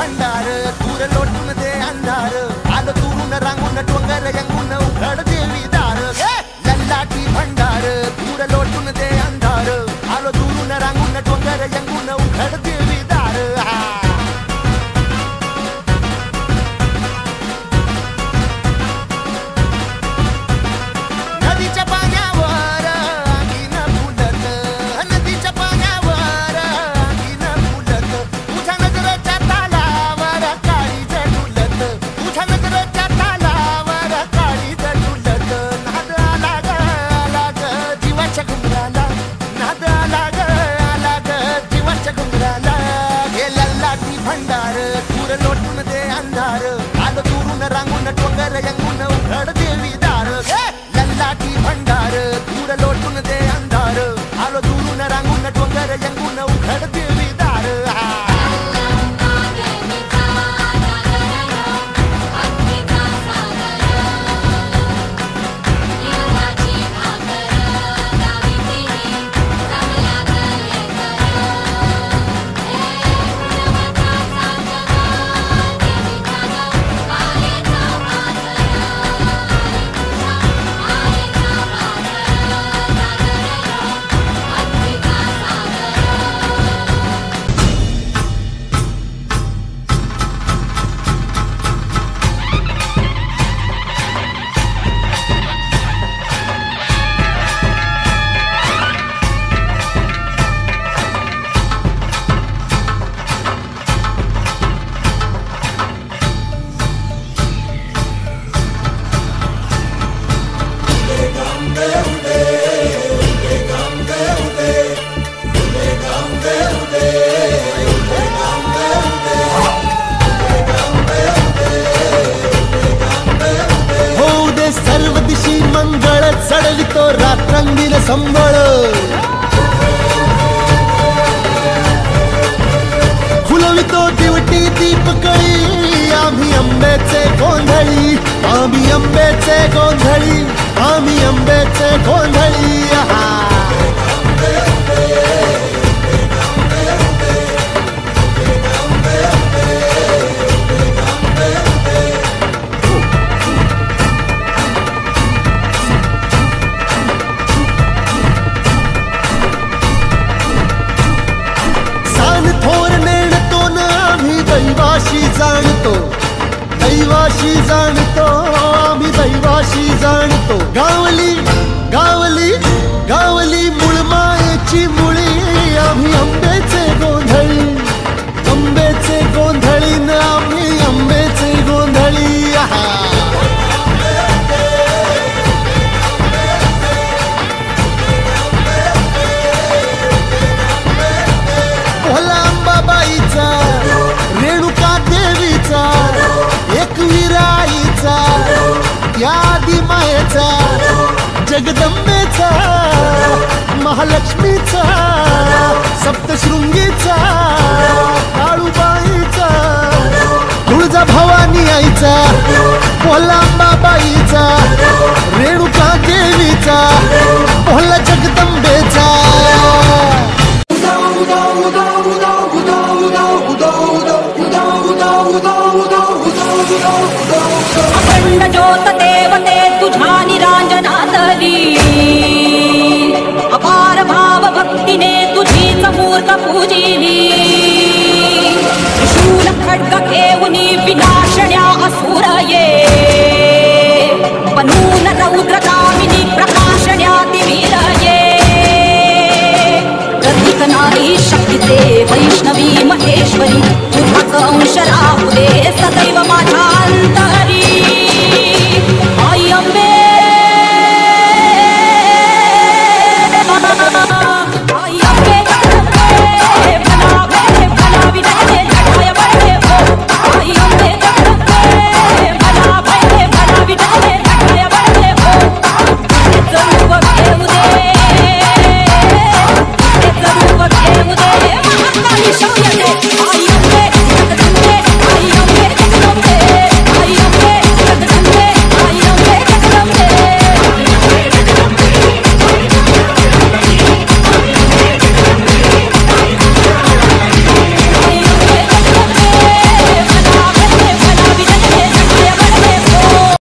भंडार दूर लोटून दे अंधार आलो दुरून रांगून डोंगर यंगून उघड देवी दार लल्लाटी भंडार दूर लोटून दे अंधार आलो दुरून रांगून डोंगर यंगून उघड देवी दार नदीच्या पाण्यावर अंगीन फुलत नदीच्या पाण्यावर अंगीन फुलत तुझ्या नजरेच्या तालावर काळी झडुलत तुझ्या नजरेच्या तालावर काळी झडुलत नाद आला ग जीवाच्या घुंगराला नाद आला ग जीवाच्या घुंगराला हे लल्लाटी भंडार दूर लोटून दे अंधार आलो दुरून रांगून डोंगर यंगून उघड देवी दार लल्लाटी भंडार दूर लोटून दे अंधार आलो दुरून रांगून डोंगर यंगून उघड देवी दार सर्व दिशी मंगळ चढवितो रात्रंगीन संबळ फुलवितो दिवटी दीपकळी आम्ही अंबेचे गोंधळी आम्ही अंबेचे गोंधळी आम्ही अंबेचे गोंधळी दैवाशी जाणतो आम्ही दैवाशी जाणतो गावली गावली गावली मुळमायेची मुळी आम्ही अंबेचे गोंधळी अंबेचे गोंधळी न आम्ही अंबेचे गोंधळी भोला अंबाबाईचा रेणुका देवीचा एकविराईचा या आदिमायेचा जगदंबेचा महालक्ष्मीचा सप्तशृंगीचा काळूबाईचा तुळजा भवानी आईचा भोलांबाबाईचा रेणुका देवीचा भोला जगदंबेचा अखंड ज्योत देवते तुझ्या निरांजनातली अपार भाव भक्तीने तुझीच मूर्त पूजिली शूल खड्ग घेऊनी विनाशण्या असुर ये